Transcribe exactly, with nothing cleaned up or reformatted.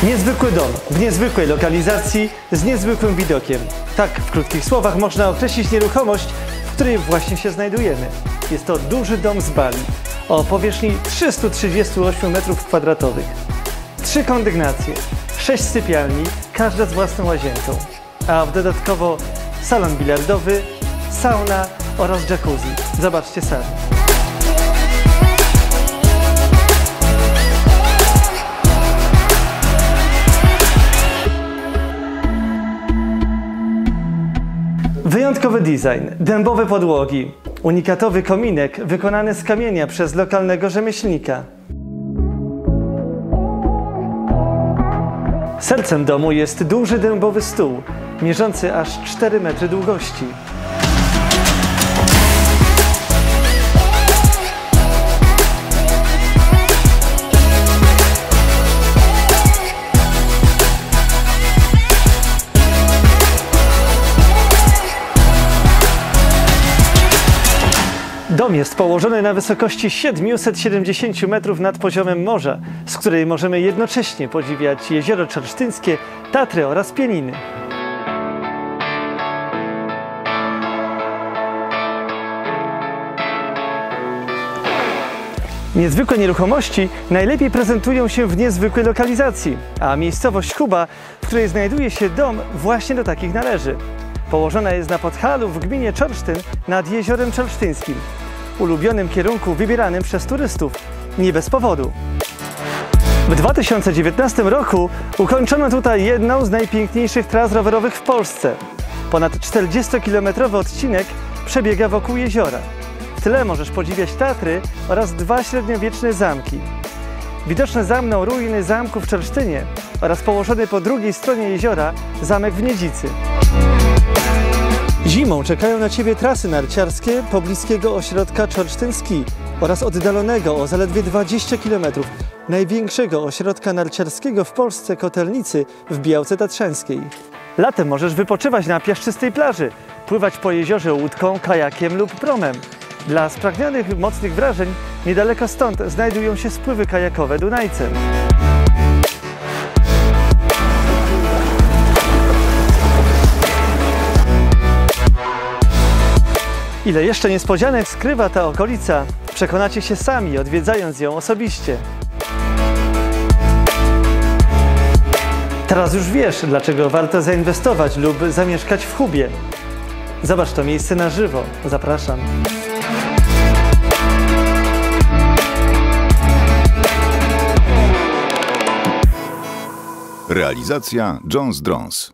Niezwykły dom w niezwykłej lokalizacji z niezwykłym widokiem. Tak w krótkich słowach można określić nieruchomość, w której właśnie się znajdujemy. Jest to duży dom z Bali o powierzchni trzystu trzydziestu ośmiu metrów kwadratowych. Trzy kondygnacje, sześć sypialni, każda z własną łazienką, a dodatkowo salon bilardowy, sauna oraz jacuzzi. Zobaczcie sami. Wyjątkowy design, dębowe podłogi, unikatowy kominek wykonany z kamienia przez lokalnego rzemieślnika. Sercem domu jest duży dębowy stół, mierzący aż cztery metry długości. Dom jest położony na wysokości siedmiuset siedemdziesięciu metrów nad poziomem morza, z której możemy jednocześnie podziwiać jezioro Czarsztyńskie, Tatry oraz Pieniny. Niezwykłe nieruchomości najlepiej prezentują się w niezwykłej lokalizacji, a miejscowość Huba, w której znajduje się dom, właśnie do takich należy. Położona jest na Podhalu w gminie Czorsztyn nad jeziorem Czarsztyńskim, ulubionym kierunku wybieranym przez turystów, nie bez powodu. W dwa tysiące dziewiętnastym roku ukończono tutaj jedną z najpiękniejszych tras rowerowych w Polsce. Ponad czterdziestokilometrowy odcinek przebiega wokół jeziora. W tle możesz podziwiać Tatry oraz dwa średniowieczne zamki. Widoczne za mną ruiny zamku w Czarsztynie oraz położony po drugiej stronie jeziora zamek w Niedzicy. Zimą czekają na Ciebie trasy narciarskie pobliskiego ośrodka Czorsztyn Ski oraz oddalonego o zaledwie dwadzieścia kilometrów największego ośrodka narciarskiego w Polsce Kotelnicy w Białce Tatrzańskiej. Latem możesz wypoczywać na piaszczystej plaży, pływać po jeziorze łódką, kajakiem lub promem. Dla spragnionych mocnych wrażeń niedaleko stąd znajdują się spływy kajakowe Dunajcem. Ile jeszcze niespodzianek skrywa ta okolica, przekonacie się sami, odwiedzając ją osobiście. Teraz już wiesz, dlaczego warto zainwestować lub zamieszkać w Hubie. Zobacz to miejsce na żywo. Zapraszam. Realizacja Jones Drones.